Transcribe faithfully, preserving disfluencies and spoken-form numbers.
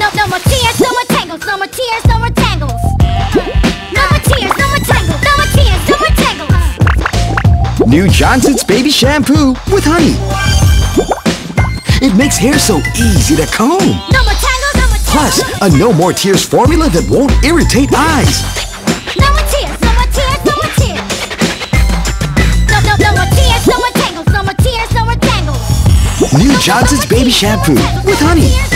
No, no more tears, no more tangles, no more tears, no more tangles. No more tears, no more tangles, no more tears, no more tangles. New Johnson's Baby Shampoo with honey. It makes hair so easy to comb. No more tangles, no more tangles. Plus, a no more tears formula that won't irritate eyes. No more tears, no more tears, no more tears. No, no, no more tears, no more tangles, no more tears, no more tangles. New Johnson's Baby Shampoo with honey.